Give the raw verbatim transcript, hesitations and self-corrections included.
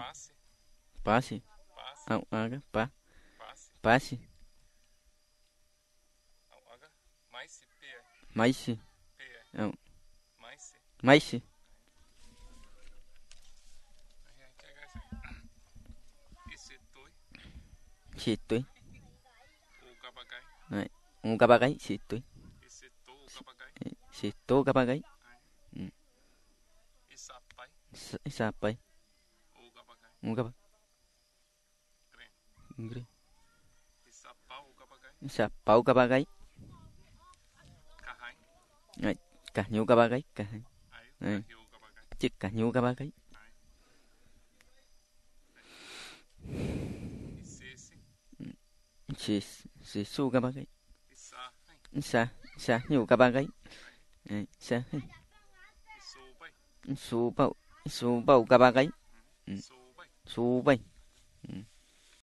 Passe. Passe. Passe. Ao aga. Pa. Passe. Passe. Ao aga. Mais se P. Mais. P. Ao. Mais se. Mais. Aí aí pega essa. Esse toi. Sitoi. O gabagai. Đấy. Un kabagai. Sitoi. Esse to o gabagai. Sito kabagai. Essa pai. Sapai. O gabagai. Un kabag. Crem. Ingre. Essa pau o gabagai. Sapau kabagai. Carrai. Đấy. Cả nhiều kabagai. Cả. Aí Đấy. o gabagai. Chứ cả nhiều kabagai. Aí. Esse esse. Si. Si su kabagai. Essa. Sa. Sa nhiều kabagai. Đấy. Sa. Isso bai. Su bau. Su bau kabagai. Isso bai. Su bay.